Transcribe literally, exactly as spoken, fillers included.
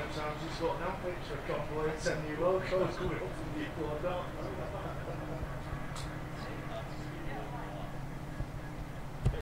sometimes he's got an outfit, so a couple of ten new locals coming up from the floor down.